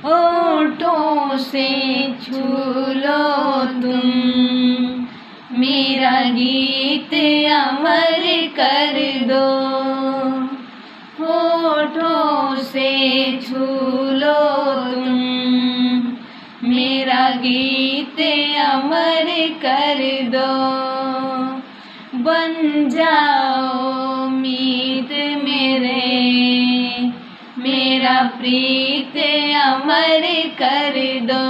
होठों से छू लो तुम, मेरा गीत अमर कर दो। होठों से छू लो तुम, मेरा गीत अमर कर दो। बन जाओ मीत मेरे, मेरा प्रीत अमर कर दो।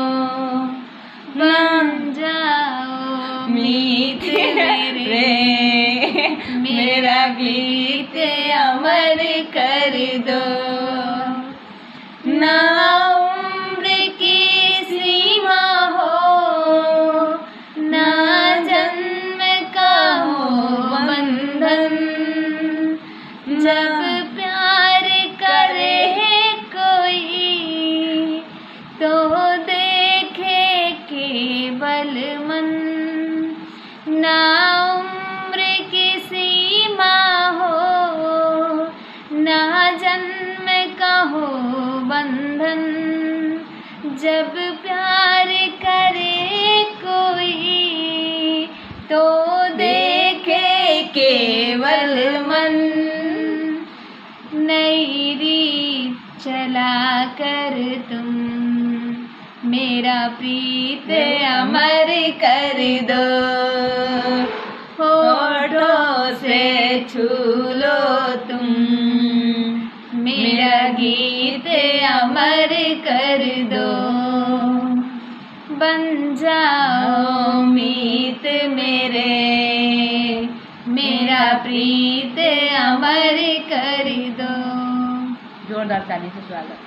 बन जाओ मीत मेरे, मेरा गीत अमर कर दो। ना उम्र की सीमा हो, ना जन्म का हो बंधन, जब प्यार करे कोई तो देखे केवल मन। ना उम्र की सीमा हो, ना जन्म का हो बंधन, जब प्यार करे कोई तो देखे केवल मन। नई रीत चला कर तुम, मेरा प्रीत अमर कर दो। होठों से छू लो तुम, मेरा गीत अमर कर दो। बन जाओ मीत मेरे, मेरा प्रीत अमर कर दो। जोरदार ताली से स्वागत।